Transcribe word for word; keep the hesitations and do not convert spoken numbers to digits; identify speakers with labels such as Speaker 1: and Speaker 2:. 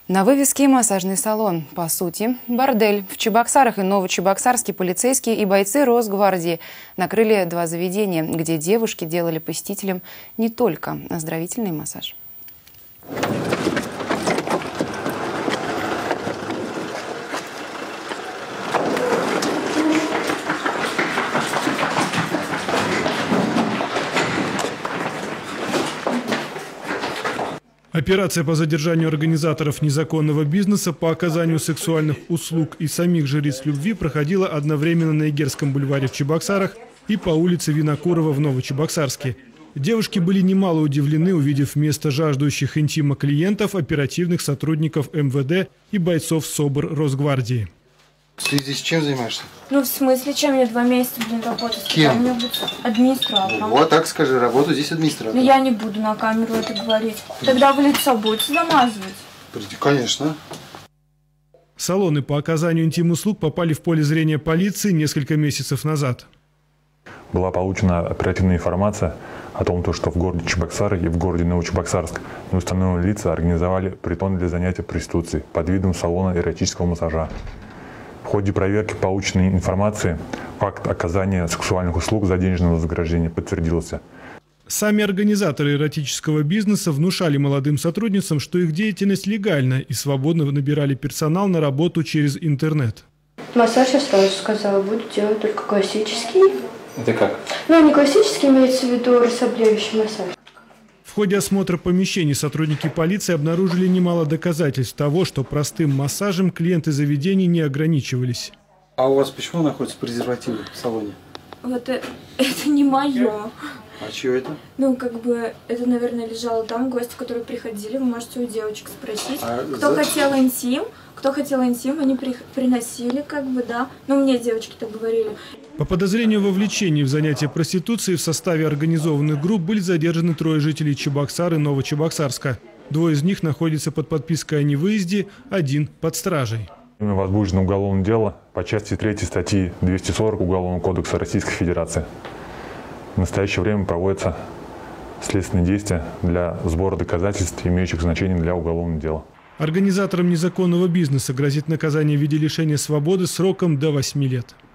Speaker 1: На вывеске массажный салон. По сути, бордель. В Чебоксарах и Новочебоксарске полицейские и бойцы Росгвардии накрыли два заведения, где девушки делали посетителям не только оздоровительный массаж.
Speaker 2: Операция по задержанию организаторов незаконного бизнеса по оказанию сексуальных услуг и самих жриц любви проходила одновременно на Игерском бульваре в Чебоксарах и по улице Винокурова в Новочебоксарске. Девушки были немало удивлены, увидев вместо жаждущих интима клиентов оперативных сотрудников эм вэ дэ и бойцов СОБР Росгвардии.
Speaker 3: Ты здесь чем занимаешься?
Speaker 4: Ну, в смысле, чем мне два месяца, блин, работать?
Speaker 3: Кем?
Speaker 4: Мне будет администратором.
Speaker 3: Вот так скажи, работу здесь администратором.
Speaker 4: Но я не буду на камеру это говорить. Тогда в лицо будете замазывать?
Speaker 3: Конечно.
Speaker 2: Салоны по оказанию интим-услуг попали в поле зрения полиции несколько месяцев назад.
Speaker 5: Была получена оперативная информация о том, что в городе Чебоксары и в городе Новочебоксарск неустановленные лица организовали притон для занятия проституцией под видом салона эротического массажа. В ходе проверки полученной информации факт оказания сексуальных услуг за денежное вознаграждение подтвердился.
Speaker 2: Сами организаторы эротического бизнеса внушали молодым сотрудницам, что их деятельность легальна, и свободно набирали персонал на работу через интернет.
Speaker 4: Массаж я сразу сказала, буду делать только классический.
Speaker 3: Это как?
Speaker 4: Ну, не классический, имеется в виду расслабляющий массаж.
Speaker 2: В ходе осмотра помещений сотрудники полиции обнаружили немало доказательств того, что простым массажем клиенты заведений не ограничивались.
Speaker 6: А у вас почему находятся презервативы в салоне?
Speaker 4: Вот это, это не мое.
Speaker 6: А чье это?
Speaker 4: Ну, как бы, это, наверное, лежало там. Гости, которые приходили, вы можете у девочек спросить. А кто за... хотел интим, кто хотел интим, они при... приносили, как бы, да. Ну, мне девочки так говорили.
Speaker 2: По подозрению во вовлечении в занятия проституцией в составе организованных групп были задержаны трое жителей Чебоксар и Новочебоксарска. Двое из них находятся под подпиской о невыезде, один под стражей.
Speaker 5: Возбуждено уголовное дело по части третьей статьи двести сорок Уголовного кодекса Российской Федерации. В настоящее время проводятся следственные действия для сбора доказательств, имеющих значение для уголовного дела.
Speaker 2: Организаторам незаконного бизнеса грозит наказание в виде лишения свободы сроком до восьми лет.